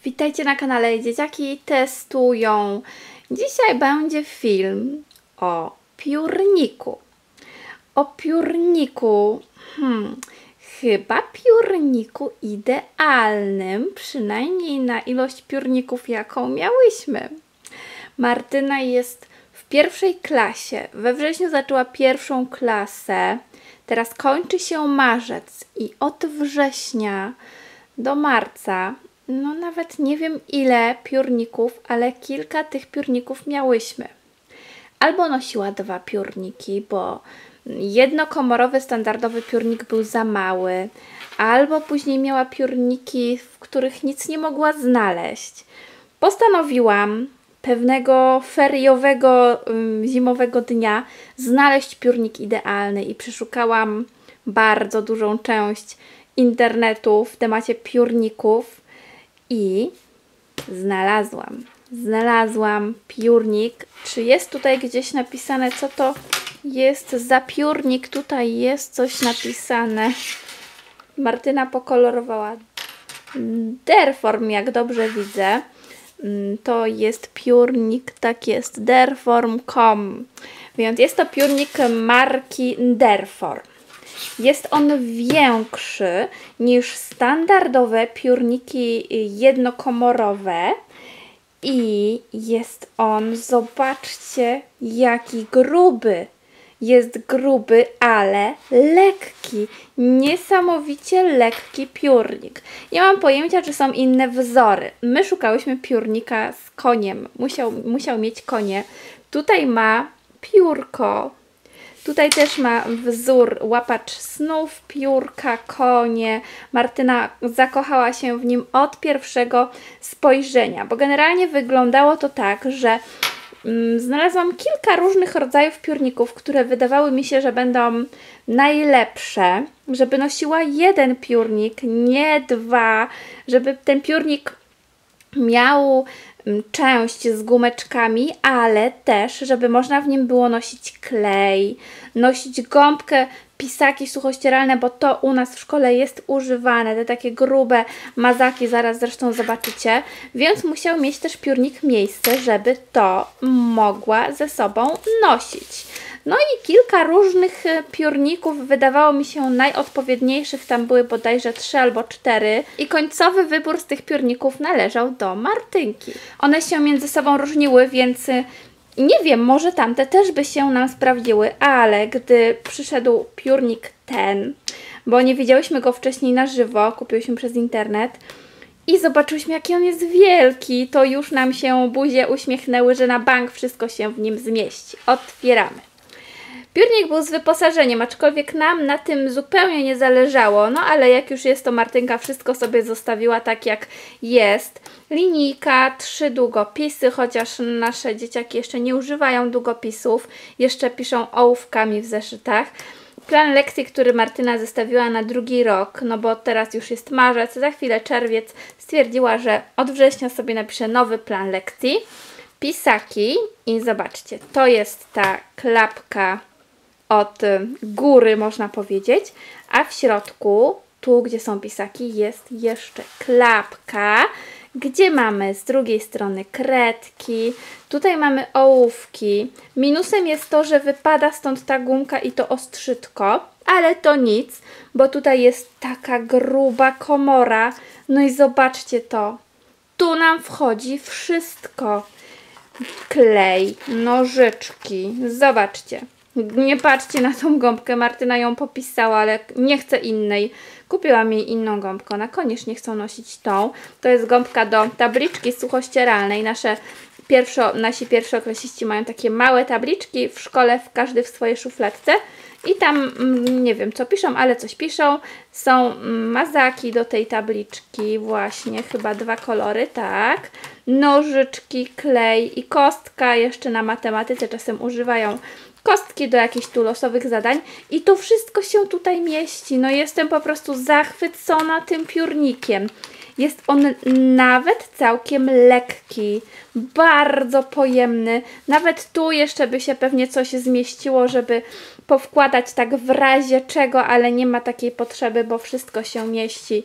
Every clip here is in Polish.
Witajcie na kanale Dzieciaki Testują. Dzisiaj będzie film o piórniku. O piórniku, chyba piórniku idealnym, przynajmniej na ilość piórników, jaką miałyśmy. Martyna jest w pierwszej klasie. We wrześniu zaczęła pierwszą klasę. Teraz kończy się marzec i od września do marca, no nawet nie wiem ile piórników, ale kilka tych piórników miałyśmy. Albo nosiła 2 piórniki, bo jednokomorowy standardowy piórnik był za mały, albo później miała piórniki, w których nic nie mogła znaleźć. Postanowiłam pewnego feriowego, zimowego dnia znaleźć piórnik idealny i przeszukałam bardzo dużą część internetu w temacie piórników i znalazłam piórnik. Czy jest tutaj gdzieś napisane, co to jest za piórnik? Tutaj jest coś napisane. Martyna pokolorowała. Derform, jak dobrze widzę. To jest piórnik, tak jest, derform.com. Więc jest to piórnik marki Derform. Jest on większy niż standardowe piórniki jednokomorowe i jest on, zobaczcie, jaki gruby. Jest gruby, ale lekki. Niesamowicie lekki piórnik. Nie mam pojęcia, czy są inne wzory. My szukałyśmy piórnika z koniem. Musiał mieć konie. Tutaj ma piórko. Tutaj też ma wzór łapacz snów, piórka, konie. Martyna zakochała się w nim od pierwszego spojrzenia, bo generalnie wyglądało to tak, że znalazłam kilka różnych rodzajów piórników, które wydawały mi się, że będą najlepsze, żeby nosiła jeden piórnik, nie 2, żeby ten piórnik miał część z gumeczkami, ale też, żeby można w nim było nosić klej, nosić gąbkę, pisaki suchościeralne, bo to u nas w szkole jest używane, te takie grube mazaki, zaraz zresztą zobaczycie, więc musiał mieć też piórnik miejsce, żeby to mogła ze sobą nosić. No i kilka różnych piórników wydawało mi się najodpowiedniejszych, tam były bodajże 3 albo 4 i końcowy wybór z tych piórników należał do Martynki. One się między sobą różniły, więc nie wiem, może tamte też by się nam sprawdziły, ale gdy przyszedł piórnik ten, bo nie widziałyśmy go wcześniej na żywo, kupiłyśmy przez internet i zobaczyłyśmy, jaki on jest wielki, to już nam się buzie uśmiechnęły, że na bank wszystko się w nim zmieści. Otwieramy. Piórnik był z wyposażeniem, aczkolwiek nam na tym zupełnie nie zależało, no ale jak już jest, to Martynka wszystko sobie zostawiła tak jak jest. Linijka, 3 długopisy, chociaż nasze dzieciaki jeszcze nie używają długopisów, jeszcze piszą ołówkami w zeszytach. Plan lekcji, który Martyna zestawiła na 2. rok, no bo teraz już jest marzec, za chwilę czerwiec, stwierdziła, że od września sobie napisze nowy plan lekcji. Pisaki i zobaczcie, to jest ta klapka od góry, można powiedzieć, a w środku, tu gdzie są pisaki, jest jeszcze klapka, gdzie mamy z drugiej strony kredki, tutaj mamy ołówki. Minusem jest to, że wypada stąd ta gumka i to ostrzytko, ale to nic, bo tutaj jest taka gruba komora, no i zobaczcie to, tu nam wchodzi wszystko. Klej, nożyczki, zobaczcie. Nie patrzcie na tą gąbkę, Martyna ją popisała, ale nie chce innej. Kupiłam jej inną gąbkę, ona koniecznie chcą nosić tą. To jest gąbka do tabliczki suchościeralnej. Nasi pierwszoklasiści mają takie małe tabliczki w szkole, każdy w swojej szufladce. I tam, nie wiem co piszą, ale coś piszą. Są mazaki do tej tabliczki, właśnie, chyba 2 kolory, tak. Nożyczki, klej i kostka, jeszcze na matematyce czasem używają kostki do jakichś tu losowych zadań i to wszystko się tutaj mieści. No jestem po prostu zachwycona tym piórnikiem. Jest on nawet całkiem lekki, bardzo pojemny. Nawet tu jeszcze by się pewnie coś zmieściło, żeby powkładać tak w razie czego, ale nie ma takiej potrzeby, bo wszystko się mieści w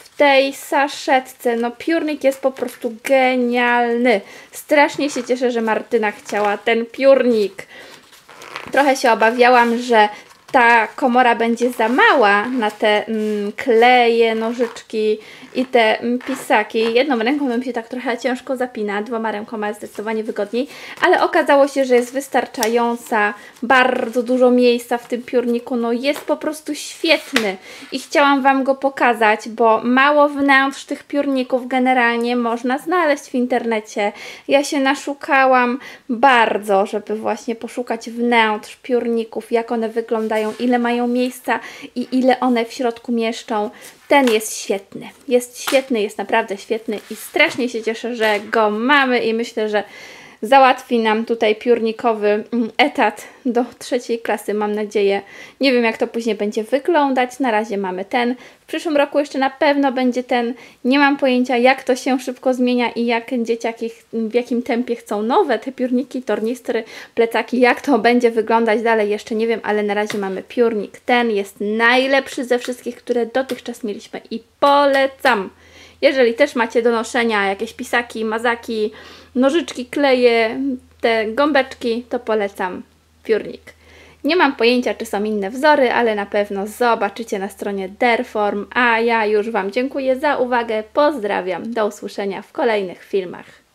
w tej saszetce. No piórnik jest po prostu genialny. Strasznie się cieszę, że Martyna chciała ten piórnik. Trochę się obawiałam, że ta komora będzie za mała na te kleje, nożyczki i te pisaki. Jedną ręką bym się tak trochę ciężko zapina, dwoma rękoma jest zdecydowanie wygodniej, ale okazało się, że jest wystarczająca, bardzo dużo miejsca w tym piórniku, no jest po prostu świetny i chciałam Wam go pokazać, bo mało wnętrz tych piórników generalnie można znaleźć w internecie. Ja się naszukałam bardzo, żeby właśnie poszukać wnętrz piórników, jak one wyglądają, ile mają miejsca i ile one w środku mieszczą. Ten jest świetny, jest naprawdę świetny i strasznie się cieszę, że go mamy i myślę, że załatwi nam tutaj piórnikowy etat do 3. klasy, mam nadzieję. Nie wiem, jak to później będzie wyglądać. Na razie mamy ten. W przyszłym roku jeszcze na pewno będzie ten. Nie mam pojęcia, jak to się szybko zmienia i jak dzieciaki w jakim tempie chcą nowe te piórniki, tornistry, plecaki. Jak to będzie wyglądać dalej, jeszcze nie wiem, ale na razie mamy piórnik. Ten jest najlepszy ze wszystkich, które dotychczas mieliśmy i polecam. Jeżeli też macie do noszenia jakieś pisaki, mazaki, nożyczki, kleje, te gąbeczki, to polecam piórnik. Nie mam pojęcia, czy są inne wzory, ale na pewno zobaczycie na stronie Derform. A ja już Wam dziękuję za uwagę, pozdrawiam, do usłyszenia w kolejnych filmach.